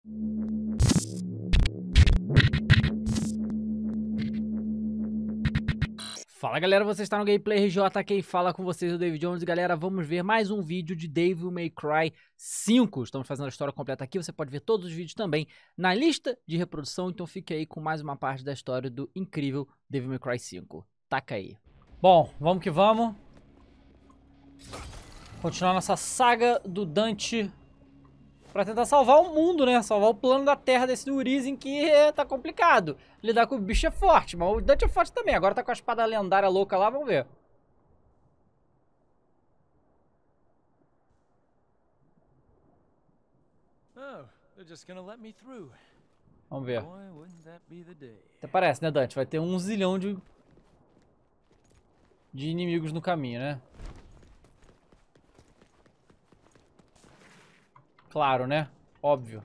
Fala galera, você está no Gameplay RJ, quem fala com vocês é o David Jones. Galera, vamos ver mais um vídeo de Devil May Cry 5. Estamos fazendo a história completa aqui, você pode ver todos os vídeos também na lista de reprodução. Então fique aí com mais uma parte da história do incrível Devil May Cry 5. Taca aí. Bom, vamos que vamos. Continuar nossa saga do Dante pra tentar salvar o mundo, né? Salvar o plano da Terra desse Urizen que tá complicado. Lidar com o bicho é forte, mas o Dante é forte também. Agora tá com a espada lendária louca lá, vamos ver. Vamos ver. Até parece, né, Dante? Vai ter 1 zilhão de inimigos no caminho, né? Claro, né? Óbvio.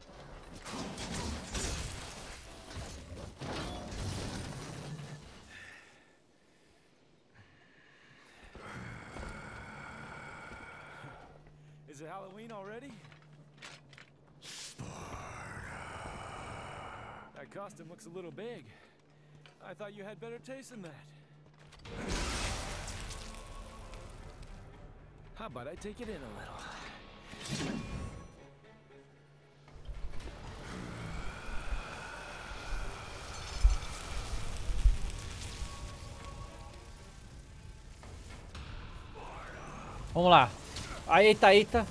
Is it Halloween already? That costume looks a little big. I thought you had better taste than that. How about I take it in a little? Vamos lá. Aí, eita, eita.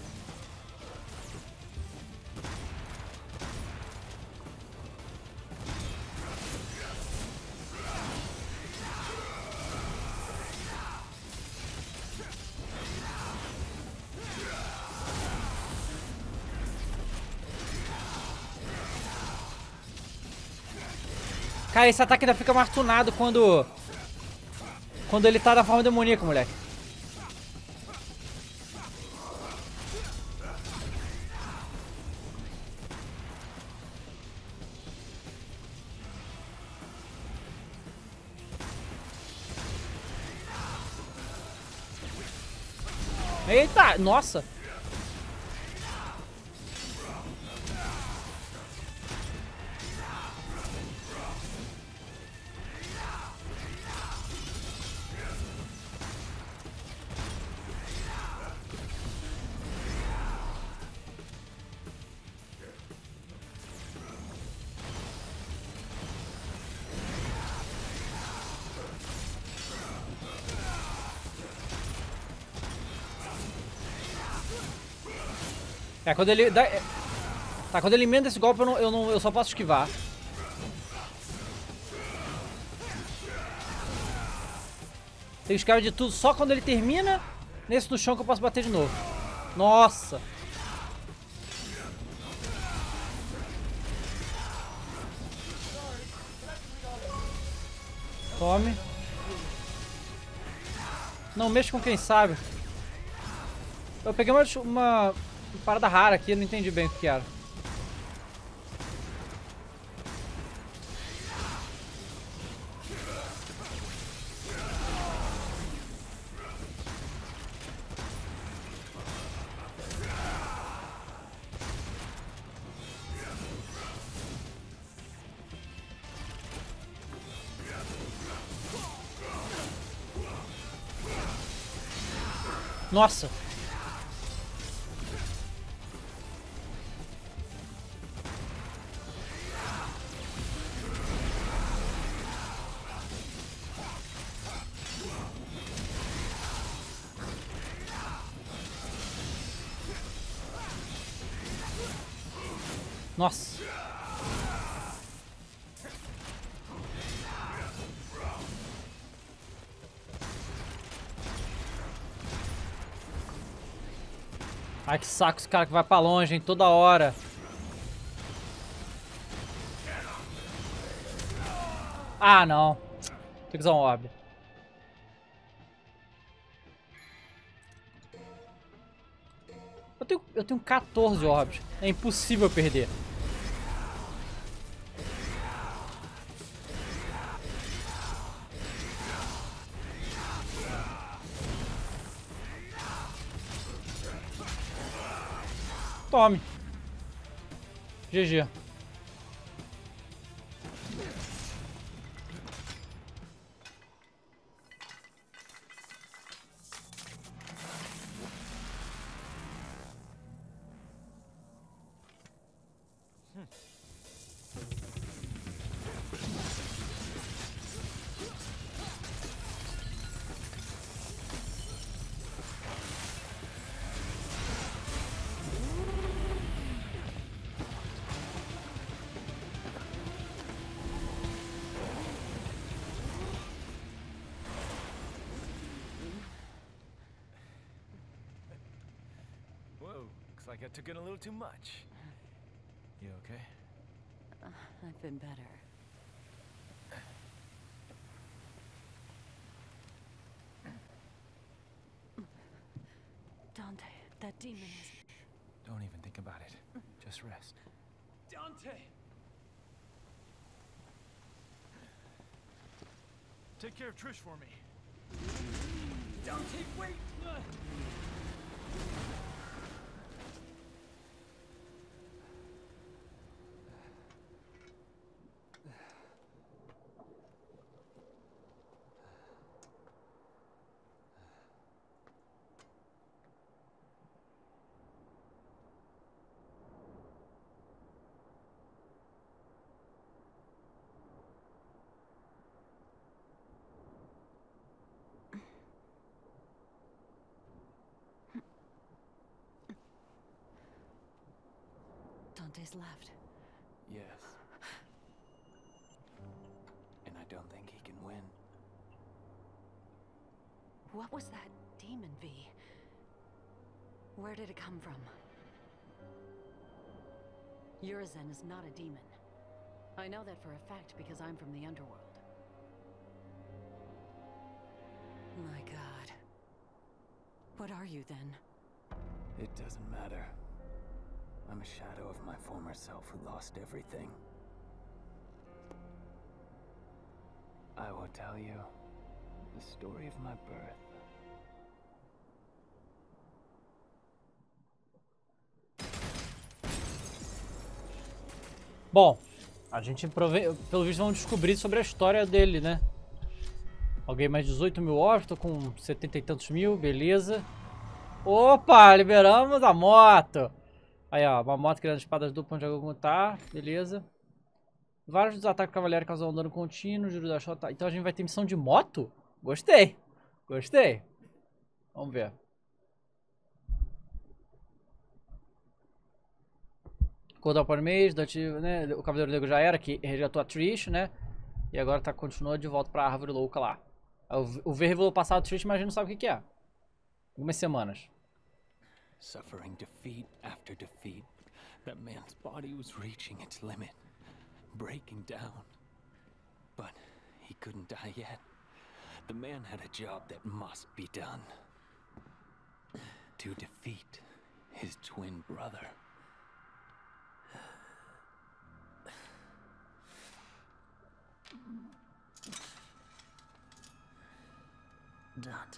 Cara, esse ataque ainda fica mais tunado quando ele tá da forma demoníaca, moleque. Eita, nossa. É, quando ele dá... Tá, quando ele emenda esse golpe, eu só posso esquivar. Tem que esquivar de tudo. Só quando ele termina, nesse no chão que eu posso bater de novo. Nossa! Tome. Não mexa com quem sabe. Eu peguei uma parada rara aqui, eu não entendi bem o que era. Nossa! Nossa! Ai, que saco esse cara que vai pra longe, hein? Toda hora. Ah, não. Tem que usar um orbe. Eu tenho 14 orbes. É impossível perder. Tome. GG. Whoa, looks like I took in a little too much. You okay? I've been better. Dante, that demon is... Don't even think about it. Just rest. Dante! Take care of Trish for me. Dante, wait! Dante's left. Yes. And I don't think he can win. What was that demon, V? Where did it come from? Urizen is not a demon. I know that for a fact because I'm from the underworld. My God. What are you then? It doesn't matter. I'm a shadow of my former self who lost everything. I will tell you the story of my birth. Bom, a gente pelo visto vamos descobrir sobre a história dele, né? Alguém mais 18 mil ovos, tô com 70 e tantos mil, beleza. Opa, liberamos a moto. Aí, ó, uma moto criando espadas duplas onde algum tá, beleza. Vários dos ataques cavaleiros causam um dano contínuo, juro da shot. Então a gente vai ter missão de moto? Gostei, gostei. Vamos ver. Cooldown por mês, né? O Cavaleiro Negro já era, que resgatou a Trish, né? E agora tá, continua de volta pra árvore louca lá. O V revelou o passado Trish, mas a gente não sabe o que é. Algumas semanas. Suffering defeat after defeat, that man's body was reaching its limit, breaking down. But he couldn't die yet. The man had a job that must be done. To defeat his twin brother. Dante.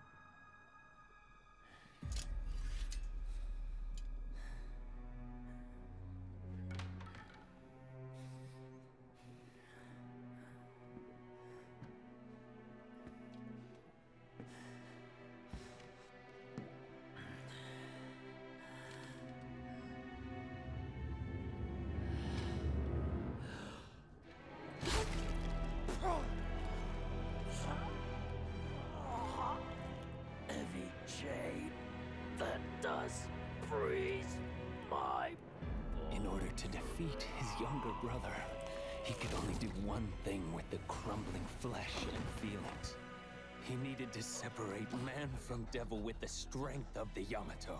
Heavy jade that does freeze my... In order to defeat his younger brother, he could only do one thing with the crumbling flesh and feelings. He needed to separate man from devil with the strength of the Yamato.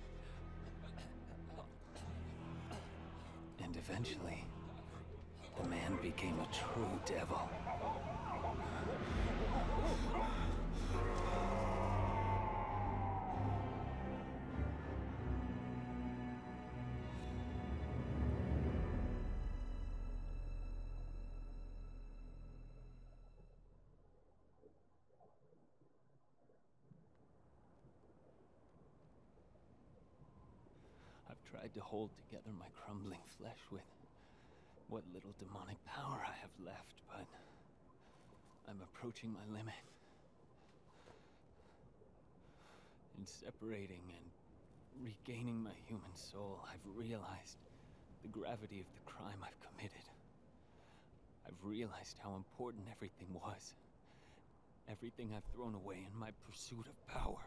And eventually, the man became a true devil. I've tried to hold together my crumbling flesh with what little demonic power I have left, but I'm approaching my limit. In separating and regaining my human soul, I've realized the gravity of the crime I've committed. I've realized how important everything was. Everything I've thrown away in my pursuit of power.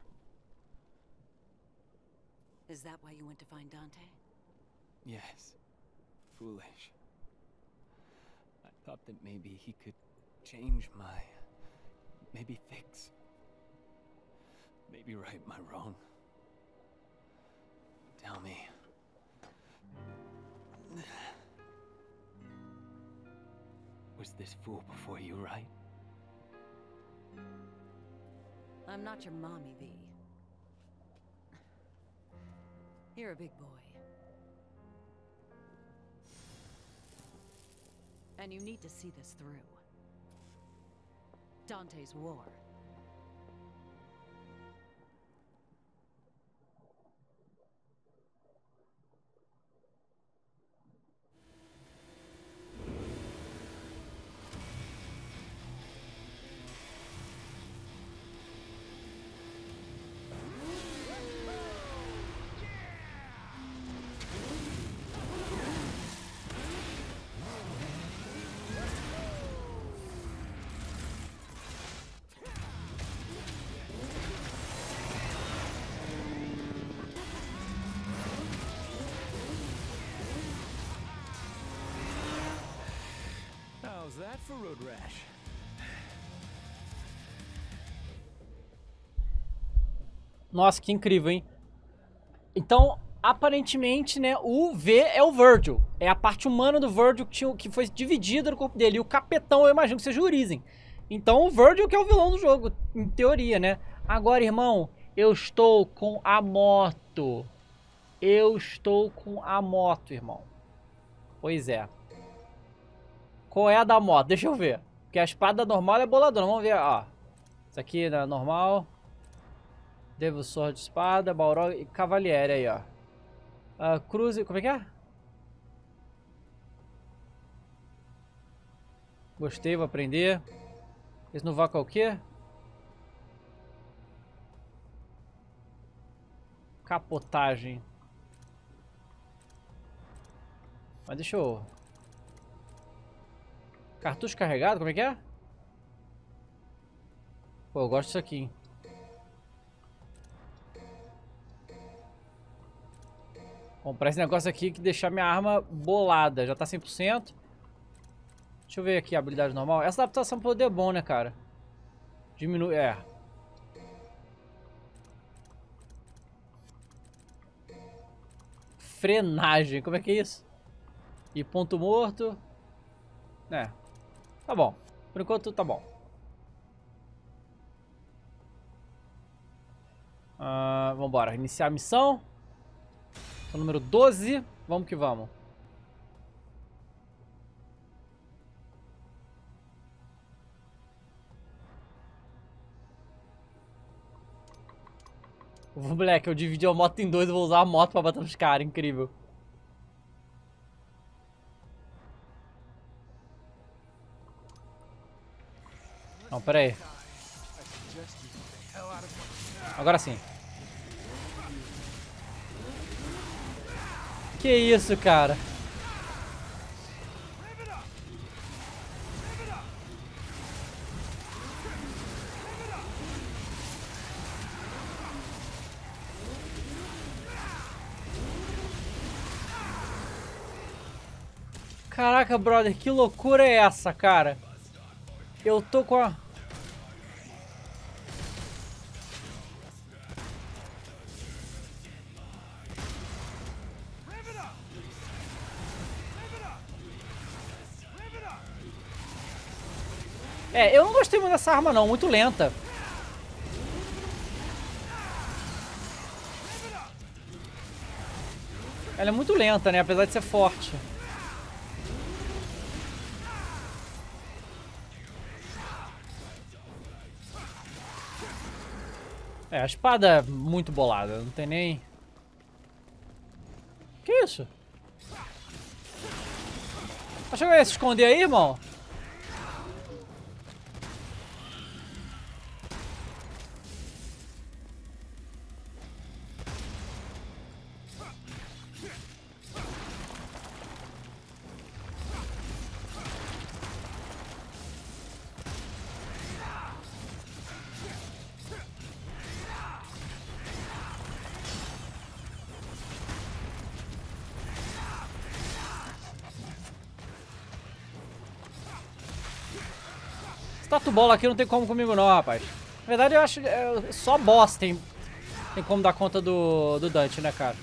Is that why you went to find Dante? Yes. Foolish. I thought that maybe he could change my... maybe fix... maybe right my wrong. Tell me... was this fool before you, right? I'm not your mommy, V. You're a big boy. And you need to see this through. Dante's war. How's that for road rash? Nossa, que incrível, hein? Então, aparentemente, né, o V é o Virgil. É a parte humana do Virgil que foi dividida no corpo dele. E o capetão, eu imagino que seja o Urizen. Então, o Virgil que é o vilão do jogo, em teoria, né? Agora, irmão, eu estou com a moto. Eu estou com a moto, irmão. Pois é. Qual é a da moto? Deixa eu ver. Porque a espada normal é boladona. Vamos ver, ó. Isso aqui é normal. Devil Sword, espada, Balrog e Cavaliere aí, ó. Cruze, como é que é? Gostei, vou aprender. Esse no vácuo é o quê? Capotagem. Mas deixa eu... Cartucho carregado, como é que é? Pô, eu gosto disso aqui, hein? Comprar esse negócio aqui que deixar minha arma bolada. Já tá 100%. Deixa eu ver aqui a habilidade normal. Essa adaptação poder é bom, né, cara? Diminui... É. Frenagem. Como é que é isso? E ponto morto. É. Tá bom. Por enquanto tá bom. Vambora. Iniciar a missão. Missão número 12. Vamos que vamos. Moleque, eu dividi a moto em dois e vou usar a moto pra bater nos caras. Incrível. Não, pera aí. Agora sim. Que isso, cara? Caraca, brother, que loucura é essa, cara? Eu tô com a... eu não gostei muito dessa arma não, muito lenta. Ela é muito lenta, né, apesar de ser forte. A espada é muito bolada, não tem nem... Que isso? Acho que eu ia se esconder aí, irmão. Esse tatu bola aqui não tem como comigo não, rapaz. Na verdade eu acho que só boss tem como dar conta do Dante, né, cara?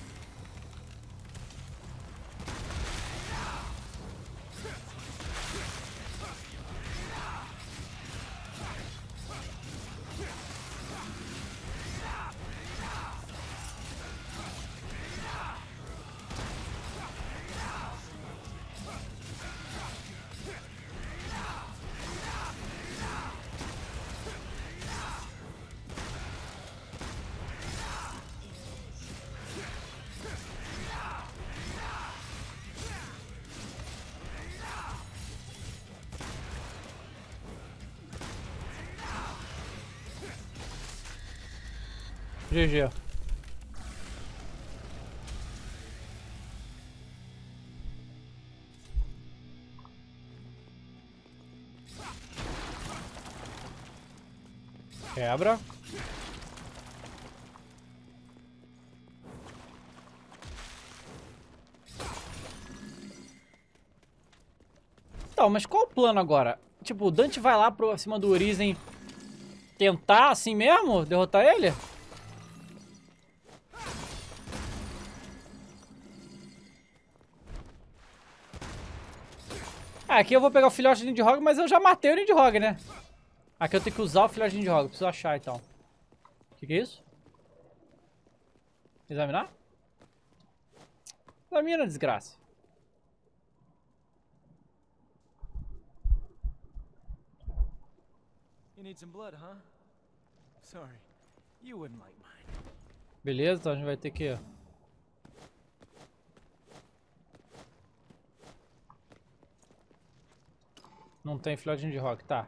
GG. Quebra. Então, mas qual o plano agora? Tipo, o Dante vai lá pra cima do Urizen tentar assim mesmo derrotar ele? Ah, aqui eu vou pegar o filhote de Nidhogg, mas eu já matei o Nidhogg, né? Aqui eu tenho que usar o filhote de Nidhogg, preciso achar então. O que é isso? Examinar? Examina, desgraça. You need some blood, huh? Sorry, you wouldn't like mine. Beleza, então a gente vai ter que... Não tem filhote de Nidhogg, tá.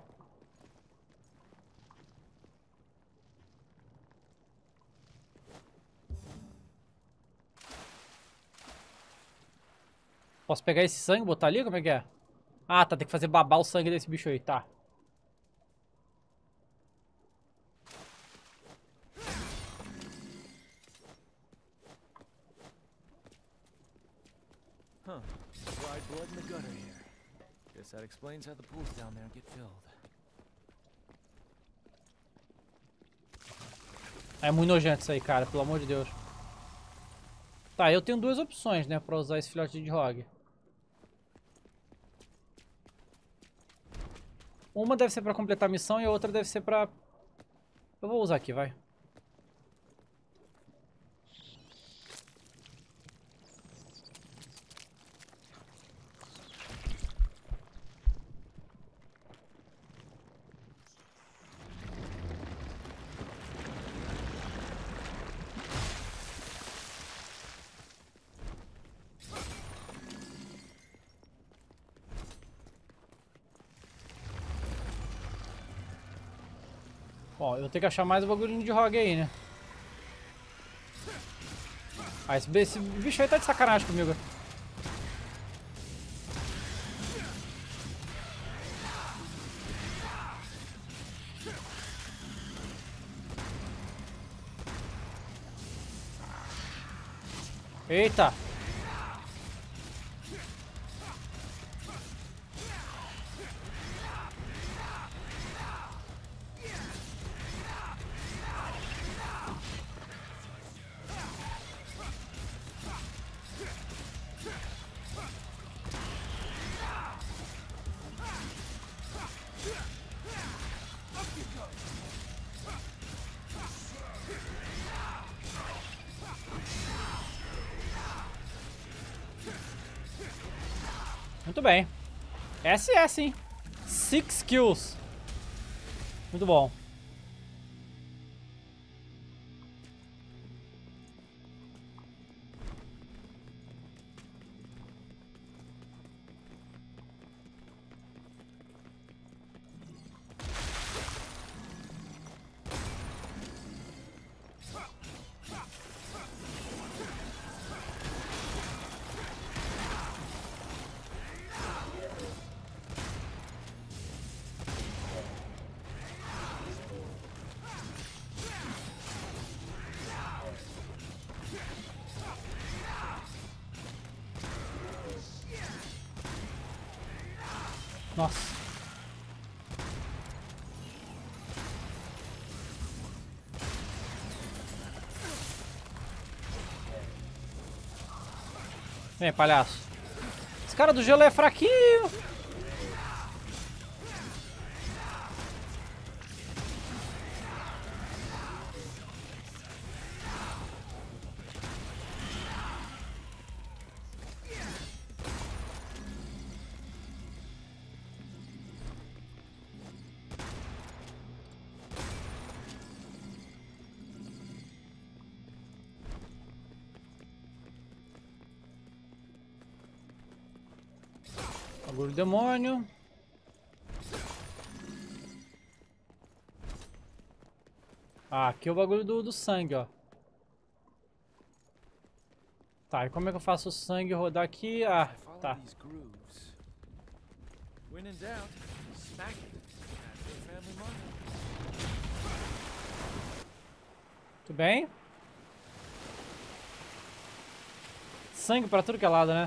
Posso pegar esse sangue e botar ali? Como é que é? Ah, tá. Tem que fazer babar o sangue desse bicho aí. Tá. Huh. Dried blood in the gutter here. Guess that explains how the pools down there get filled. É muito nojento isso aí, cara. Pelo amor de Deus. Tá, eu tenho duas opções, né? Pra usar esse filhote de Nidhogg. Uma deve ser pra completar a missão e a outra deve ser pra... Eu vou usar aqui, vai. Bom, eu vou ter que achar mais um bagulho de Nidhogg aí, né? Ah, esse bicho aí tá de sacanagem comigo. Eita! Muito bem. SS, hein? 6 kills. Muito bom. Nossa. Vem, palhaço. Esse cara do gelo é fraquinho. Bagulho do demônio. Ah, aqui é o bagulho do sangue, ó. Tá, e como é que eu faço o sangue rodar aqui? Ah, tá. Tudo bem? Sangue pra tudo que é lado, né?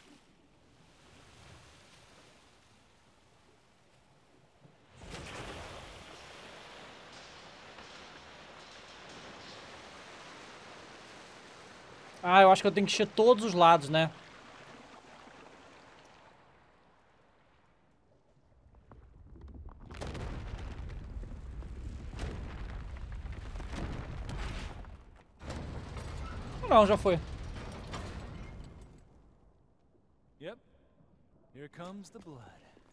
Ah, eu acho que eu tenho que encher todos os lados, né? Não, já foi. Yep. Here comes the blood.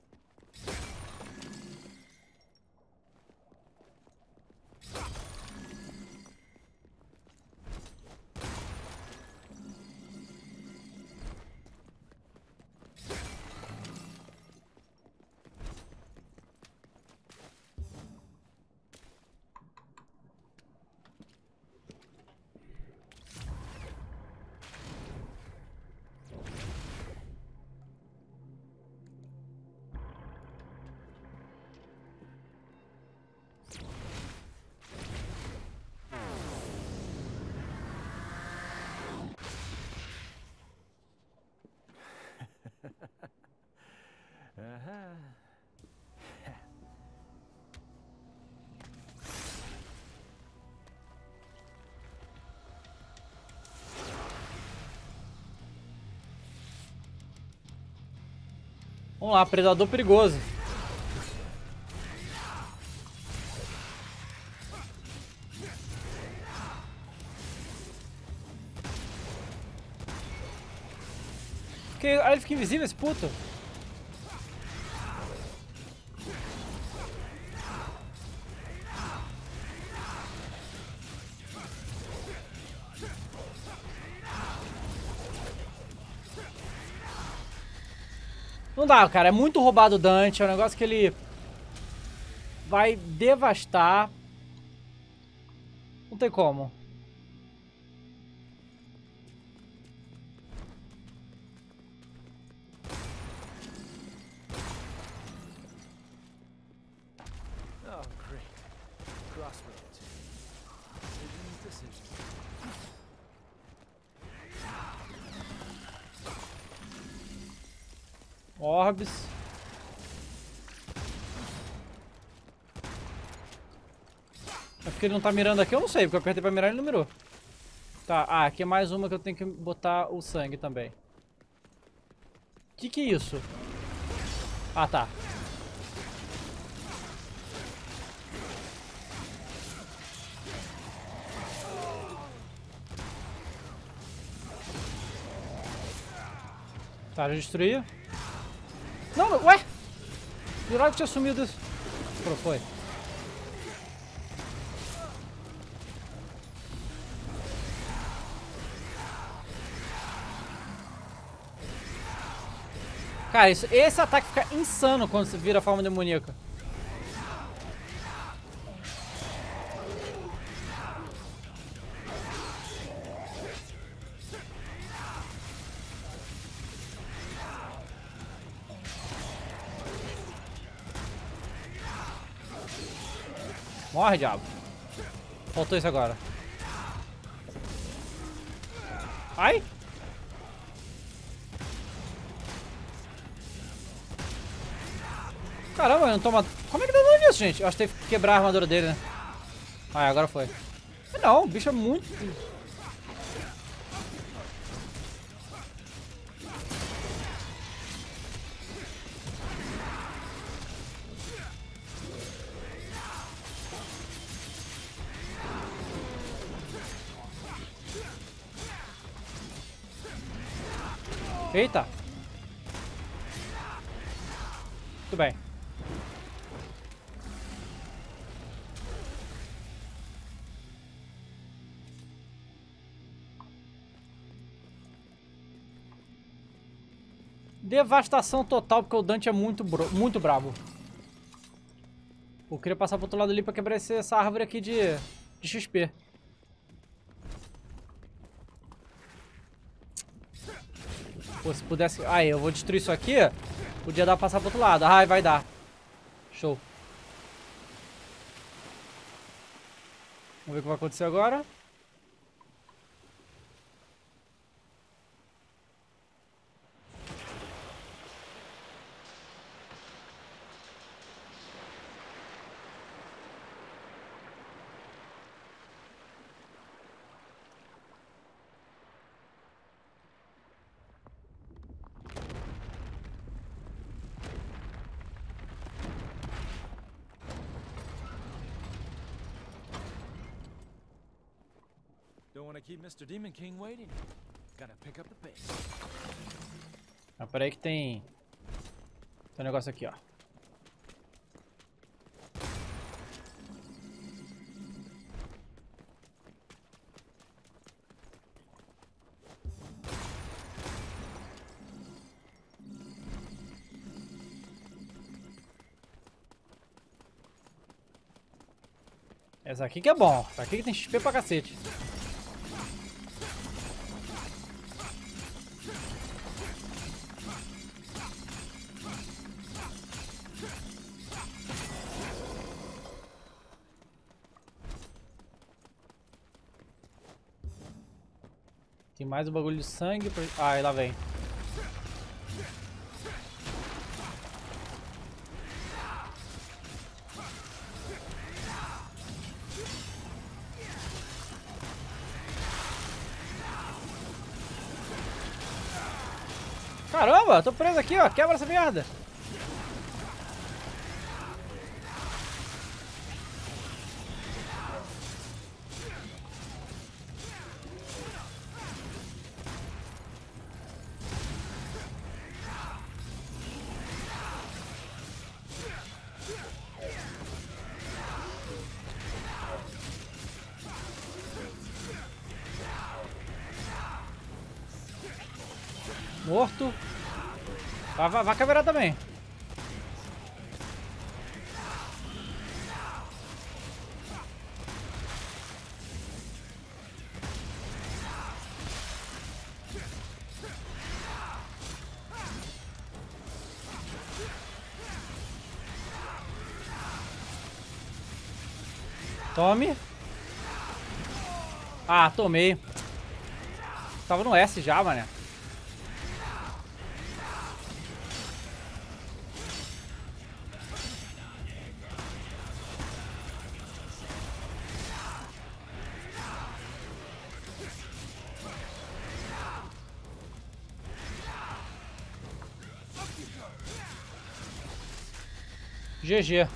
Vamos lá, predador perigoso. Aí ele fica invisível, esse puto. Não dá, cara. É muito roubado o Dante. É um negócio que ele vai devastar. Não tem como. Oh, great. Crossroads. Decision. Orbs. É porque ele não tá mirando aqui? Eu não sei, porque eu apertei pra mirar e ele não mirou. Tá, ah, aqui é mais uma que eu tenho que botar o sangue também. Que é isso? Ah, tá. Tá, já destruí. Não, ué! Jurava que tinha sumido isso. Pô, foi. Cara, esse ataque fica insano quando você vira a forma demoníaca. Morre, diabo. Faltou isso agora. Ai! Caramba, ele não toma... Como é que tá dando isso, gente? Eu acho que teve que quebrar a armadura dele, né? Ah, agora foi. Não, o bicho é muito... Eita. Muito bem. Devastação total, porque o Dante é muito brabo. Eu queria passar pro outro lado ali pra quebrar essa árvore aqui de XP. Pô, se pudesse... Aí, eu vou destruir isso aqui. Podia dar pra passar pro outro lado. Ai, vai dar. Show. Vamos ver o que vai acontecer agora. Don't want to keep Mr. Demon King waiting. Gotta pick up the pace. Ah, peraí que tem um negócio aqui, ó. Essa aqui que é bom. Essa aqui que tem XP pra cacete. Tem mais um bagulho de sangue. Ah, aí lá vem. Caramba, tô preso aqui, ó. Quebra essa merda. Morto. Vai caverar também. Tome. Ah, tomei. Tava no S já, mané. GG.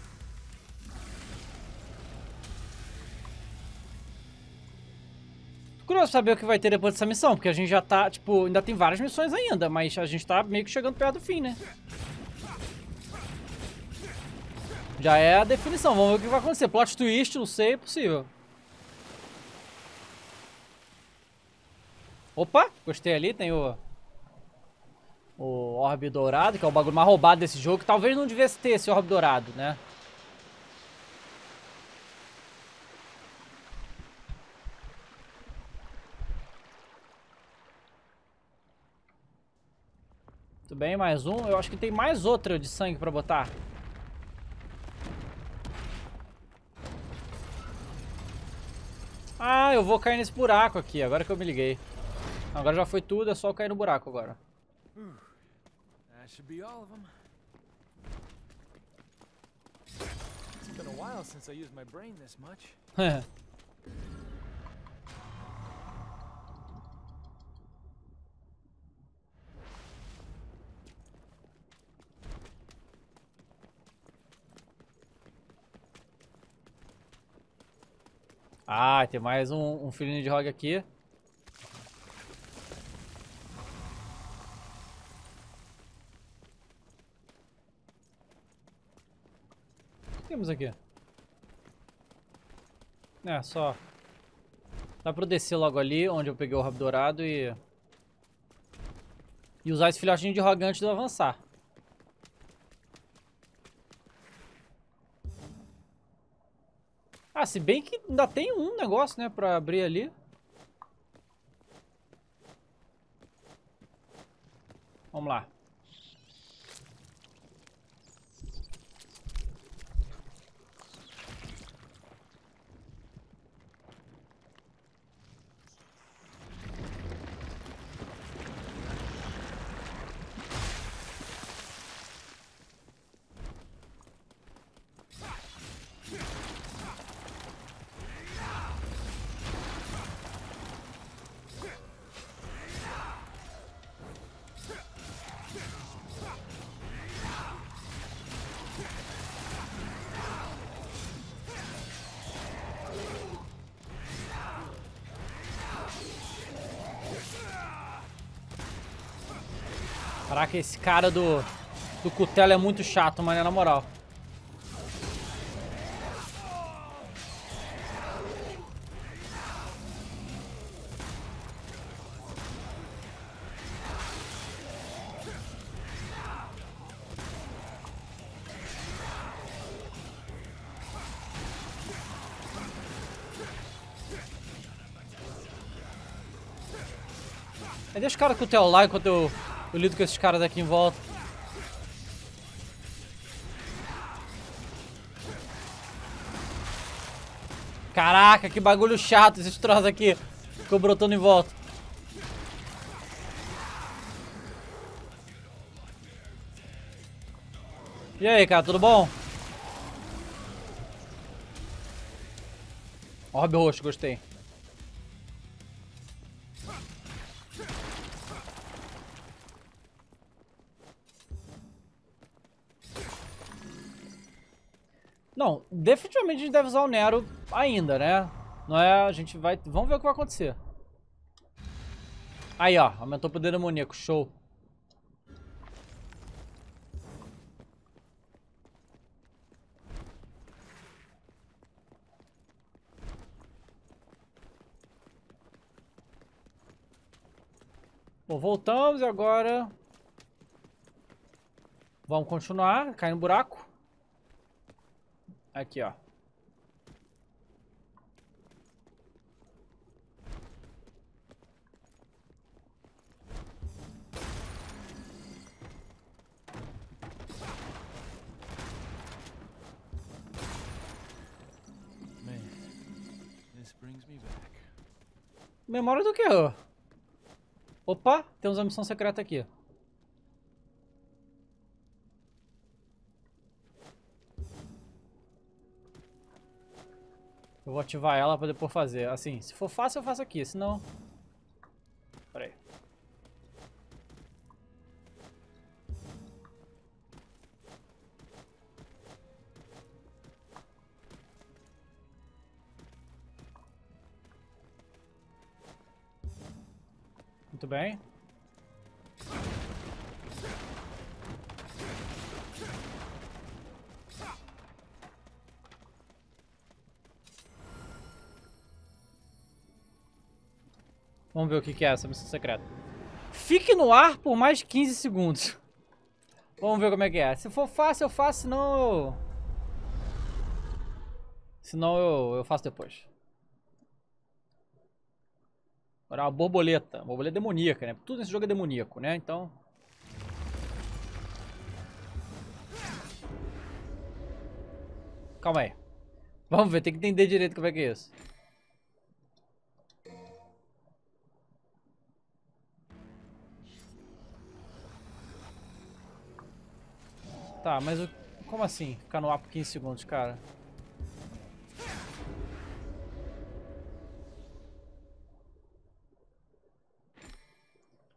Tô curioso pra saber o que vai ter depois dessa missão, porque a gente já tá, tipo, ainda tem várias missões ainda, mas a gente tá meio que chegando perto do fim, né? Já é a definição, vamos ver o que vai acontecer. Plot twist, não sei, é possível. Opa, gostei ali, tem o orbe dourado, que é o bagulho mais roubado desse jogo, que talvez não devesse ter esse orbe dourado, né? Muito bem, mais um. Eu acho que tem mais outra de sangue pra botar. Ah, eu vou cair nesse buraco aqui, agora que eu me liguei. Agora já foi tudo, é só eu cair no buraco agora. That should be all of them. Been a while since I used my brain this much. Ah, tem mais um filhinho de Rogue aqui. O que temos aqui? É, só. Dá pra eu descer logo ali, onde eu peguei o rabo dourado e usar esse filhotinho de Rogue antes de eu avançar. Ah, se bem que ainda tem um negócio, né, pra abrir ali. Vamos lá. Caraca, esse cara do cutelo é muito chato, mano, na moral. Aí deixa o cara com o cutelo lá enquanto eu lido com esses caras aqui em volta. Caraca, que bagulho chato esses troços aqui. Ficou brotando em volta. E aí, cara, tudo bom? Orbe roxo, gostei. Não, definitivamente a gente deve usar o Nero ainda, né? Não é, a gente vai... Vamos ver o que vai acontecer. Aí, ó, aumentou o poder demoníaco, show. Bom, voltamos e agora... Vamos continuar, cair no buraco. Aqui, ó. Man, this brings me back. Memória do quê? Opa, temos uma missão secreta aqui. Eu vou ativar ela pra depois fazer. Assim, se for fácil eu faço aqui, senão... Pera aí. Muito bem. Vamos ver o que é essa missão secreta. Fique no ar por mais 15 segundos. Vamos ver como é que é. Se for fácil, eu faço, senão... Senão eu faço depois. Agora uma borboleta. Uma borboleta demoníaca, né? Tudo nesse jogo é demoníaco, né? Então... Calma aí. Vamos ver, tem que entender direito como é que é isso. Tá, mas como assim? Ficar no ar por 15 segundos, cara?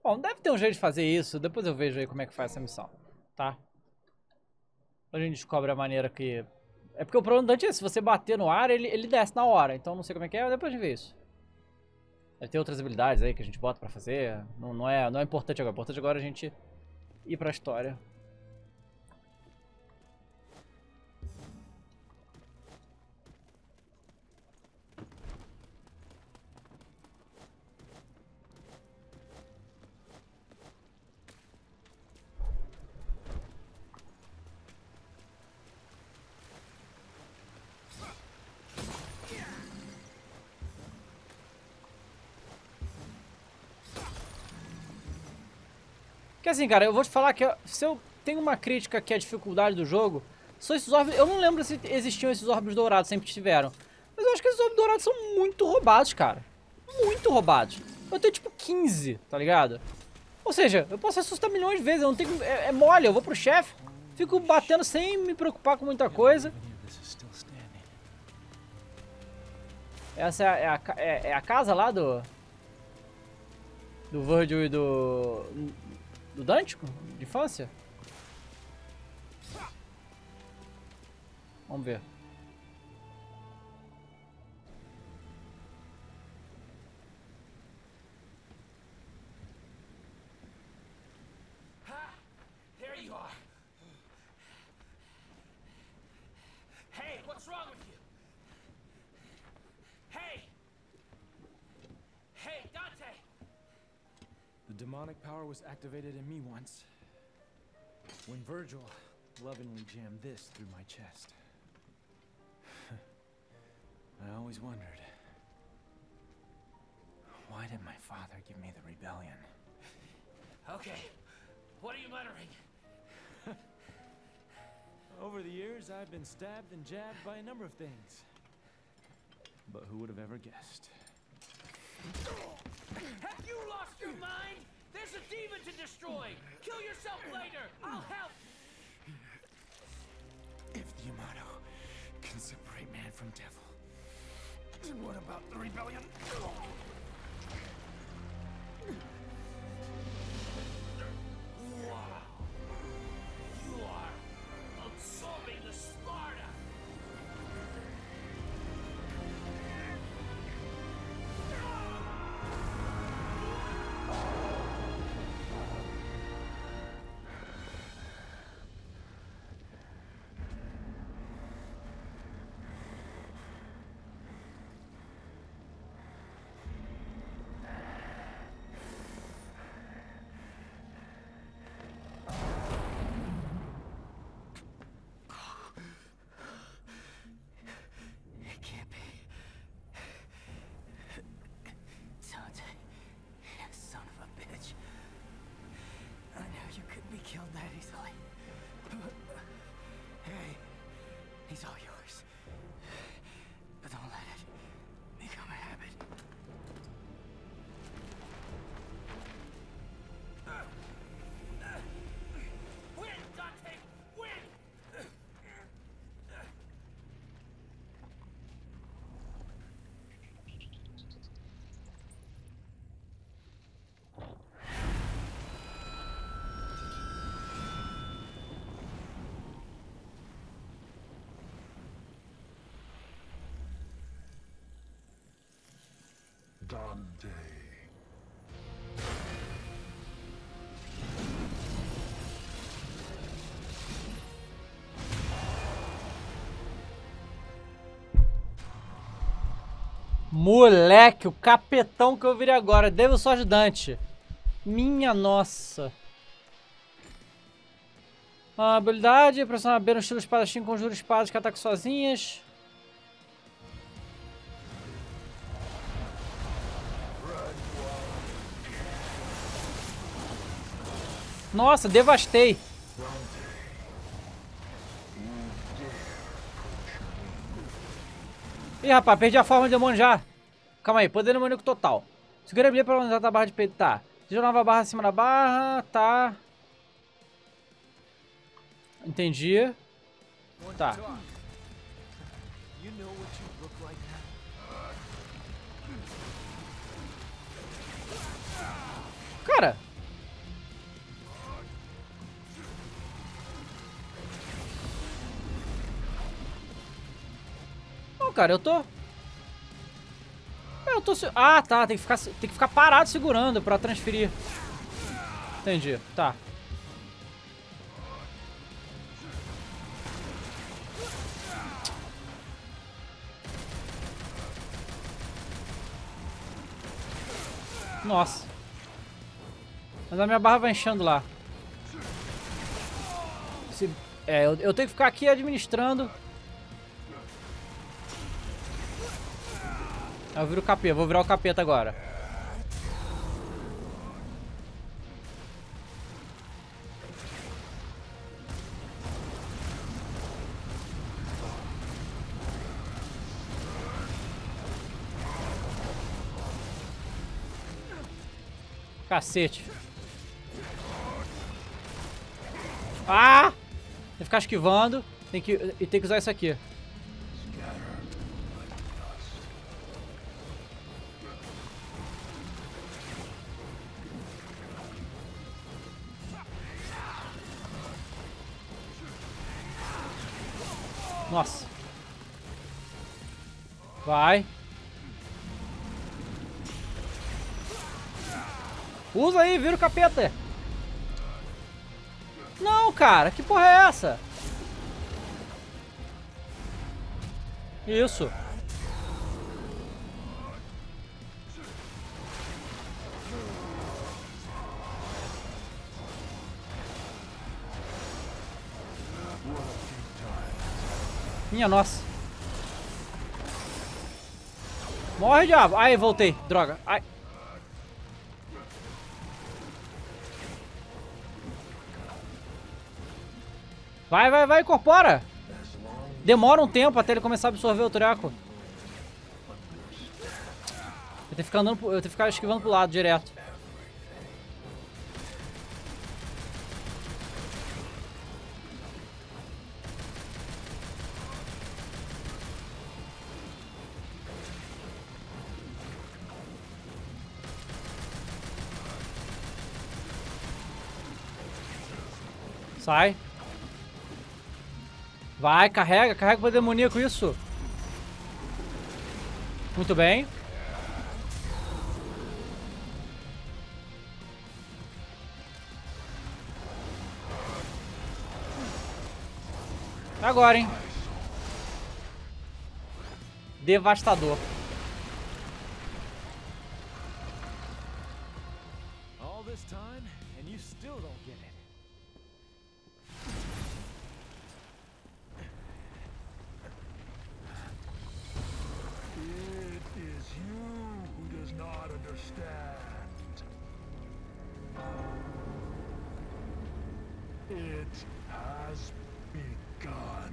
Bom, deve ter um jeito de fazer isso. Depois eu vejo aí como é que faz essa missão, tá? A gente descobre a maneira que... É porque o problema do Dante é, se você bater no ar, ele desce na hora. Então não sei como é que é, depois a gente vê isso. Deve ter outras habilidades aí que a gente bota pra fazer. Não é importante agora. O importante agora é a gente ir pra história. Porque assim, cara, eu vou te falar que se eu tenho uma crítica que é a dificuldade do jogo, são esses orbes... Eu não lembro se existiam esses orbes dourados, sempre tiveram. Mas eu acho que esses orbes dourados são muito roubados, cara. Muito roubados. Eu tenho tipo 15, tá ligado? Ou seja, eu posso assustar milhões de vezes, eu não tenho... É mole, eu vou pro chefe, fico batendo sem me preocupar com muita coisa. Essa é a casa lá do Virgil e do Dante, de infância? Vamos ver. There you are. Hey, what's wrong with you? Hey! Hey, Dante! The demonic power was activated in me once, when Virgil lovingly jammed this through my chest. I always wondered, why did my father give me the rebellion? Okay, what are you muttering? Over the years, I've been stabbed and jabbed by a number of things. But who would have ever guessed? Have you lost your mind? There's a demon to destroy! Kill yourself later! I'll help! If the Yamato can separate man from devil, then what about the rebellion? Wow! You are absorbing the Sparta! It can't be. Dante, you son of a bitch. I knew you couldn't be killed that easily. Hey, he's all yours. But don't let it become a habit. Win, Dante! Win! Dante. Moleque, o capetão que eu virei agora. Devo só ajudante. Minha nossa. Habilidade, pressionar B no estilo espadachim, conjura espadas que atacam sozinhas. Nossa, devastei. Ih, rapaz, perdi a forma de demônio já. Calma aí, poder demoníaco total. Segura a habilidade para aumentar a barra de peito. Tá. Deixa eu nova barra acima da barra. Tá. Entendi. Tá. You know what you look like now? Cara, cara, eu tô... Ah, tá, tem que ficar parado segurando pra transferir. Entendi, tá. Nossa. Mas a minha barra vai enchendo lá. Eu tenho que ficar aqui administrando. Eu viro o capeta, vou virar o capeta agora. Cacete. Ah! Tem que ficar esquivando. Tem que usar isso aqui. Nossa. Vai. Usa aí, vira o capeta. Não, cara. Que porra é essa? Isso. Minha nossa. Morre, diabo. Ai, voltei. Droga. Ai. Vai, incorpora. Demora um tempo até ele começar a absorver o treco. Eu tenho que ficar esquivando pro lado direto. Sai. Vai, carrega pro demoníaco, isso. Muito bem. Agora, hein. Devastador. All this time and you still don't get it. It is you who does not understand. It has begun.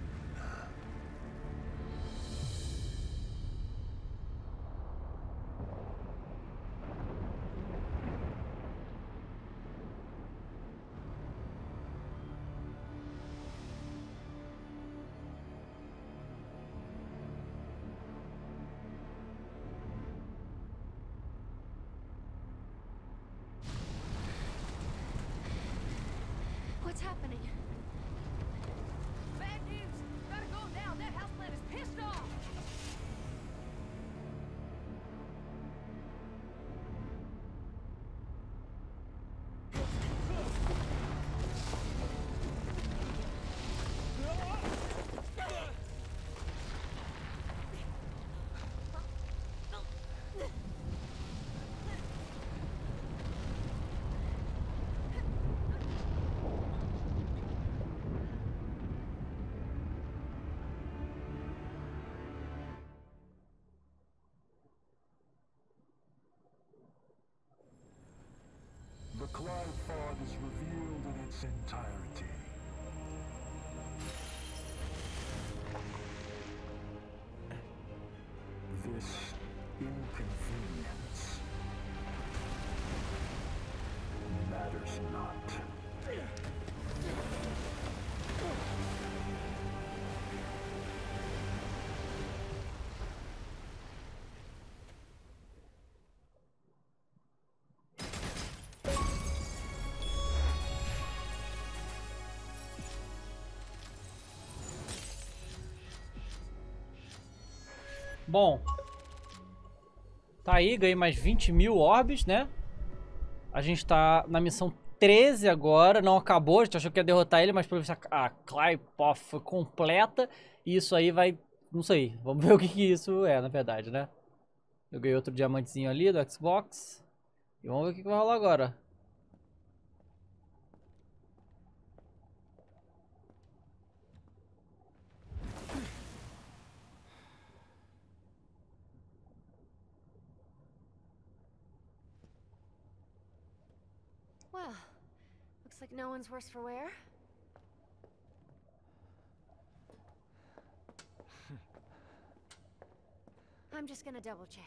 What's happening? Bad news! Gotta go now! That houseplant is pissed off! The cloud fog is revealed in its entirety. This inconvenience matters not. Bom. Tá aí, ganhei mais 20.000 orbes, né? A gente tá na missão 13 agora. Não acabou, a gente achou que ia derrotar ele, mas pelo visto a Qliphoth foi completa. E isso aí vai... Não sei, vamos ver o que isso é, na verdade, né? Eu ganhei outro diamantezinho ali do Xbox. E vamos ver o que vai rolar agora. Well, looks like no one's worse for wear. I'm just gonna double check.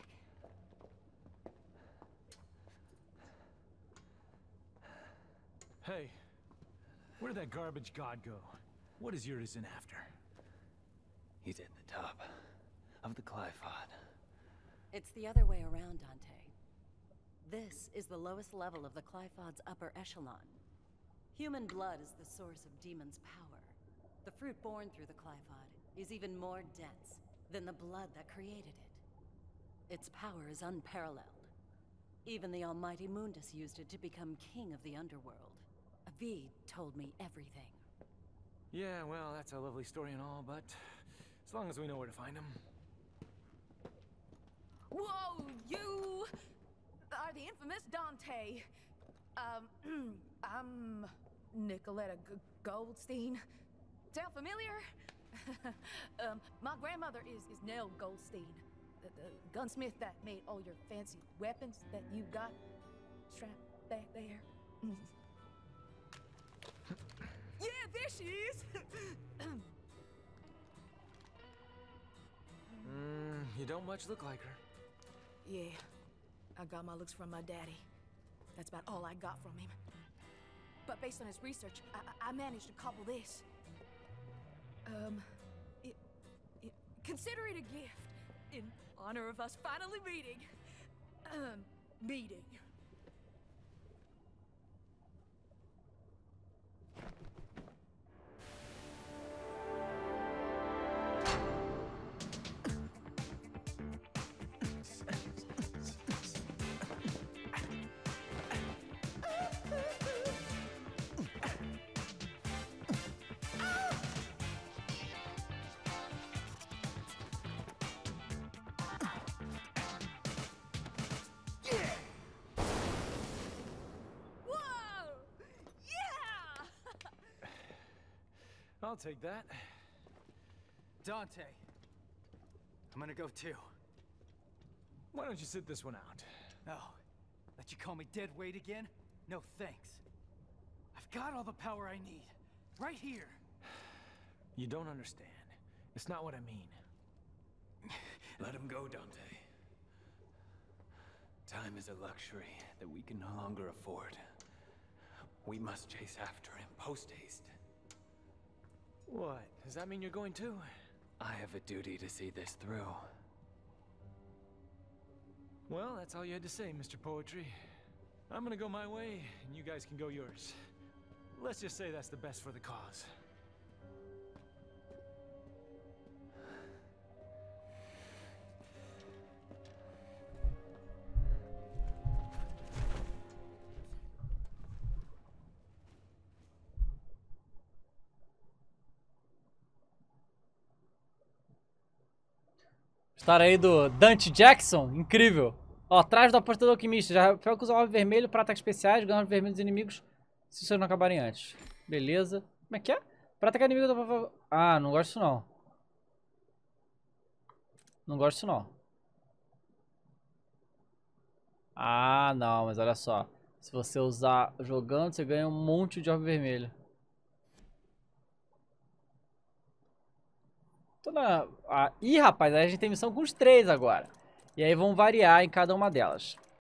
Hey, where did that garbage god go? What is Urizen after? He's at the top of the Qliphoth. It's the other way around, Dante. This is the lowest level of the Qliphoth's upper echelon. Human blood is the source of demons' power. The fruit born through the Qliphoth is even more dense than the blood that created it. Its power is unparalleled. Even the almighty Mundus used it to become king of the underworld. Avid told me everything. Yeah, well, that's a lovely story and all, but as long as we know where to find him. Whoa, you are the infamous Dante. I'm Nicoletta Goldstein. Sound familiar? My grandmother is Nell Goldstein, the gunsmith that made all your fancy weapons that you got strapped back there. Yeah, there she is. You don't much look like her. Yeah, I got my looks from my daddy. That's about all I got from him. But based on his research, I managed to cobble this. Consider it a gift in honor of us finally meeting. Meeting. I'll take that. Dante, I'm gonna go too. Why don't you sit this one out? Oh, let you call me dead weight again? No thanks. I've got all the power I need. Right here. You don't understand. It's not what I mean. Let him go, Dante. Time is a luxury that we can no longer afford. We must chase after him post-haste. What? Does that mean you're going too? I have a duty to see this through. Well, that's all you had to say, Mr. Poetry. I'm gonna go my way, and you guys can go yours. Let's just say that's the best for the cause. História aí do Dante Jackson, incrível. Ó, atrás do apostador alquimista, já Rafael que usa orbe vermelho para ataques especiais, ganha orbe vermelho dos inimigos se vocês não acabarem antes. Beleza. Como é que é? Para atacar inimigo do... Ah, não gosto disso não. Não gosto disso não. Ah, não, mas olha só. Se você usar jogando, você ganha um monte de orbe vermelho. Ih, rapaz, aí a gente tem missão com os 3 agora. E aí vão variar em cada uma delas.